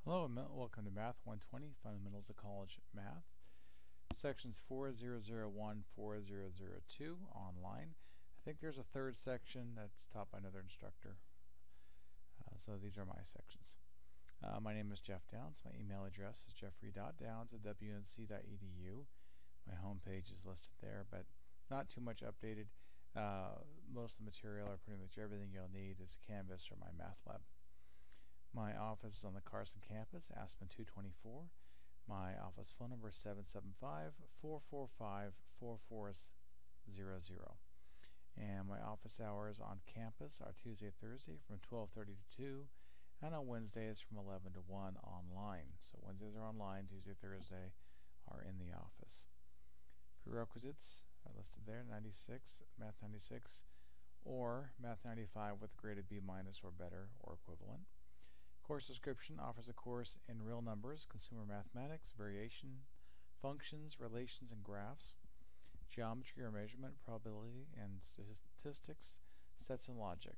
Hello and welcome to Math 120, Fundamentals of College Math. Sections 4001, 4002 online. I think there's a third section that's taught by another instructor. So these are my sections. My name is Jeff Downs. My email address is jeffrey.downs@wnc.edu. My homepage is listed there, but not too much updated. Most of the material, or pretty much everything you'll need, is Canvas or my math lab. My office is on the Carson campus, Aspen 224. My office phone number is 775-445-4400. And my office hours on campus are Tuesday, Thursday from 12:30 to 2, and on Wednesdays from 11 to 1 online. So Wednesdays are online, Tuesday, Thursday are in the office. Prerequisites are listed there, 96, Math 96, or Math 95 with a grade of B- or better or equivalent. Course description offers a course in real numbers, consumer mathematics, variation, functions, relations, and graphs, geometry or measurement, probability and statistics, sets, and logic.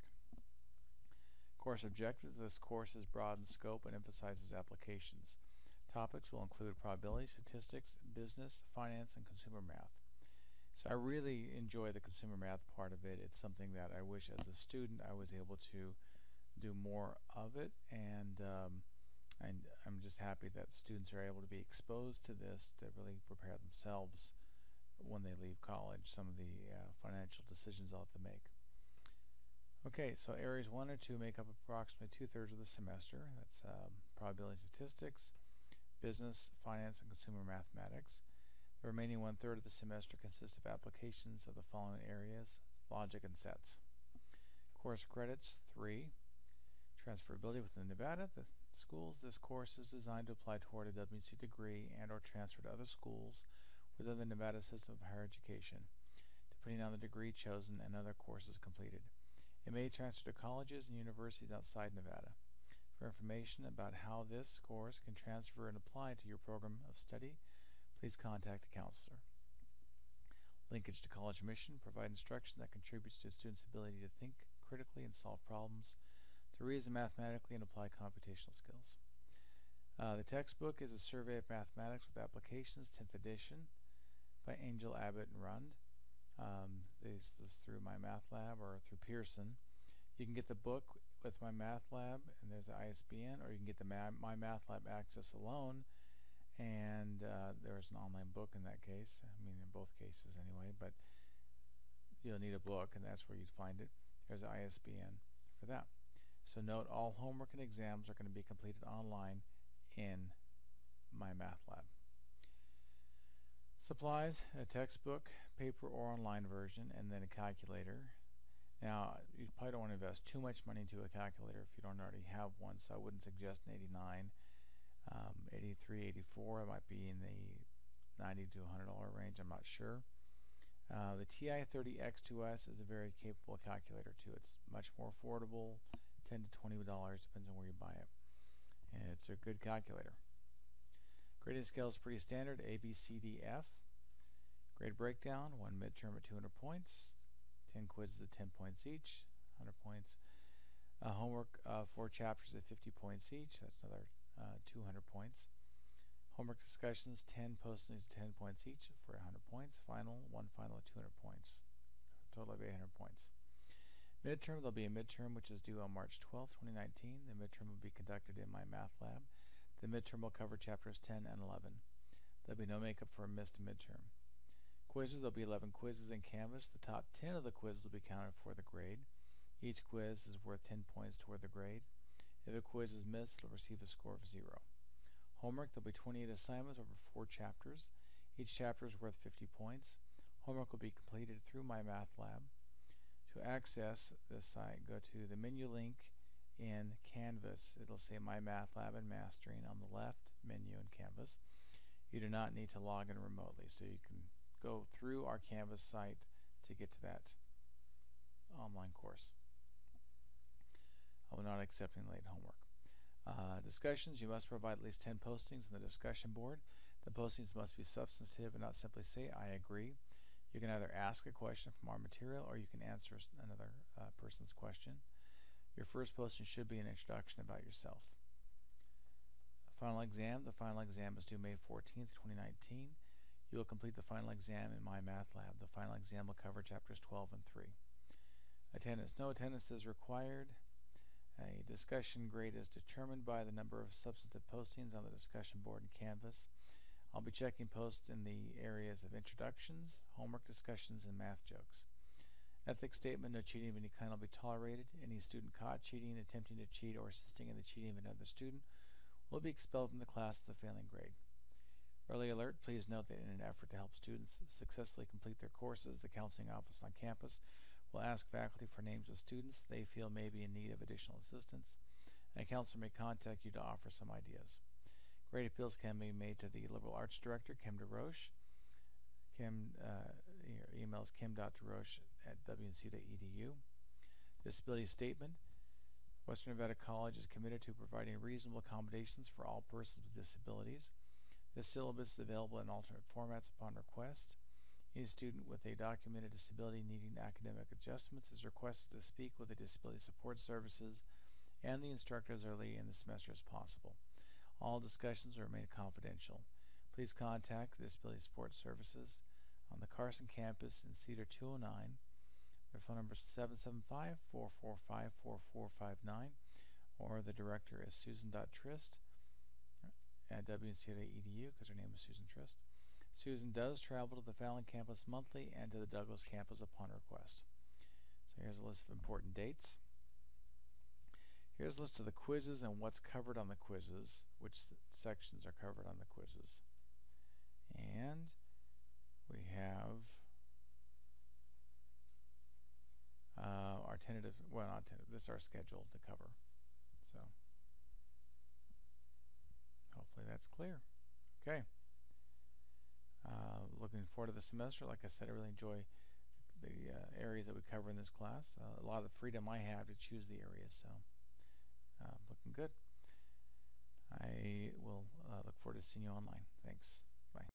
Course objectives: this course is broad in scope and emphasizes applications. Topics will include probability, statistics, business, finance, and consumer math. So I really enjoy the consumer math part of it. It's something that I wish as a student I was able to do more of it, and I'm just happy that students are able to be exposed to this to really prepare themselves when they leave college, some of the financial decisions they'll have to make. Okay, so areas 1 and 2 make up approximately 2/3 of the semester. That's probability, statistics, business, finance, and consumer mathematics. The remaining 1/3 of the semester consists of applications of the following areas: logic and sets. Course credits 3. Transferability within Nevada. The schools. This course is designed to apply toward a WC degree and or transfer to other schools within the Nevada system of higher education, depending on the degree chosen and other courses completed. It may transfer to colleges and universities outside Nevada. For information about how this course can transfer and apply to your program of study, please contact a counselor. Linkage to college admission. Provide instruction that contributes to a student's ability to think critically and solve problems, to reason mathematically, and apply computational skills. The textbook is a survey of mathematics with applications, 10th edition, by Angel, Abbott, and Rund. This is through my math lab or through Pearson. You can get the book with my math lab, and there's the ISBN, or you can get the my math lab access alone, and there's an online book in that case. I mean, in both cases anyway, but you'll need a book, and that's where you'd find it. There's the ISBN for that. So note, all homework and exams are going to be completed online in my math lab. Supplies: a textbook, paper or online version, and then a calculator. Now, you probably don't want to invest too much money into a calculator if you don't already have one, so I wouldn't suggest an 89, 83, 84. It might be in the $90 to $100 range, I'm not sure. The TI-30X2S is a very capable calculator too. It's much more affordable, $10 to $20, depends on where you buy it. And it's a good calculator. Grading scale is pretty standard: A, B, C, D, F. Grade breakdown: 1 midterm at 200 points, 10 quizzes at 10 points each, 100 points. Homework: 4 chapters at 50 points each, that's another 200 points. Homework discussions: 10 postings at 10 points each for 100 points. One final at 200 points. A total of 800 points. Midterm: there'll be a midterm which is due on March 12, 2019. The midterm will be conducted in my math lab. The midterm will cover chapters 10 and 11. There'll be no makeup for a missed midterm. Quizzes: there'll be 11 quizzes in Canvas. The top 10 of the quizzes will be counted for the grade. Each quiz is worth 10 points toward the grade. If a quiz is missed, it'll receive a score of 0. Homework: there'll be 28 assignments over 4 chapters. Each chapter is worth 50 points. Homework will be completed through my math lab. To access this site, go to the menu link in Canvas. It'll say My Math Lab and Mastering on the left menu in Canvas. You do not need to log in remotely, so you can go through our Canvas site to get to that online course. I will not accept any late homework. Discussions: you must provide at least 10 postings in the discussion board. The postings must be substantive and not simply say, "I agree." You can either ask a question from our material or you can answer another person's question. Your first posting should be an introduction about yourself. Final exam. The final exam is due May 14th, 2019. You will complete the final exam in My Math Lab. The final exam will cover chapters 12 and 3. Attendance. No attendance is required. A discussion grade is determined by the number of substantive postings on the discussion board and Canvas. I'll be checking posts in the areas of introductions, homework discussions, and math jokes. Ethics statement: no cheating of any kind will be tolerated. Any student caught cheating, attempting to cheat, or assisting in the cheating of another student will be expelled from the class with a failing grade. Early alert: please note that in an effort to help students successfully complete their courses, the counseling office on campus will ask faculty for names of students they feel may be in need of additional assistance, and a counselor may contact you to offer some ideas. Grade appeals can be made to the Liberal Arts Director, Kim DeRoche. Your email is kim.deroche@wnc.edu. Disability statement: Western Nevada College is committed to providing reasonable accommodations for all persons with disabilities. This syllabus is available in alternate formats upon request. Any student with a documented disability needing academic adjustments is requested to speak with the Disability Support Services and the instructor as early in the semester as possible. All discussions will remain confidential. Please contact the Disability Support Services on the Carson campus in Cedar 209. Their phone number is 775-445-4459, or the director is susan.trist at wnc.edu, because her name is Susan Trist. Susan does travel to the Fallon campus monthly and to the Douglas campus upon request. So here's a list of important dates. Here's a list of the quizzes and what's covered on the quizzes, which sections are covered on the quizzes. And we have our tentative, well, not tentative, this is our schedule to cover. So hopefully that's clear. Okay. Looking forward to the semester. Like I said, I really enjoy the areas that we cover in this class. A lot of the freedom I have to choose the areas, so looking good. I will look forward to seeing you online. Thanks.